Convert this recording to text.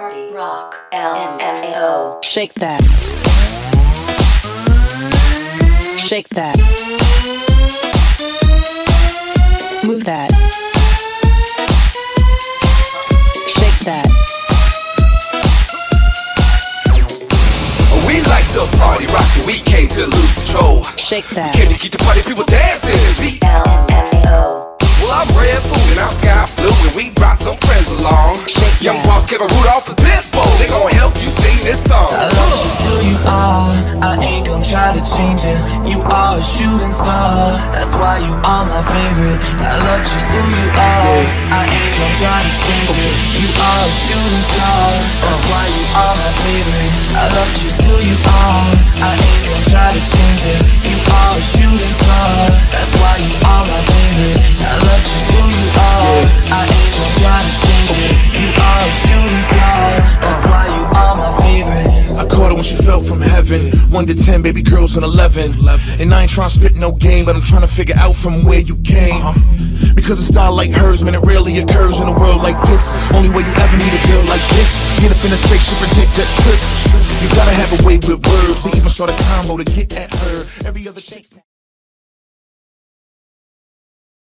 Party Rock LMFAO. Shake that. Shake that. Move that. Shake that. We like to party rock and we came to lose control. Shake that. Came to keep the party people dancing. We LMFAO. Well, I'm Red Food and I'm Sky Blue and we brought some friends along. Young Boss, Kevin Rudolph and Pitbull, they gon' help you sing this song. I love just who you are, I ain't gon' try to change it. You are a shooting star, that's why you are my favorite. I love just who you are, I ain't gon' try to change it. You are a shooting star, that's why you are my favorite. I love just who you are, I ain't gon' try to change it. You are a shooting star, that's why you are my favorite. I love just who you are, I ain't gon' try to change it. You are a shooting star, that's why you are my favorite. I caught her when she fell from heaven. 1 to 10, baby girls on 11. And I ain't tryna spit no game, but I'm tryna figure out from where you came. Because a style like hers, man, it rarely occurs in a world like this. Only way you ever meet a girl like this. Get up in a spaceship and take that trip. You gotta have a way with words. We even start a combo to get at her. Every other chick.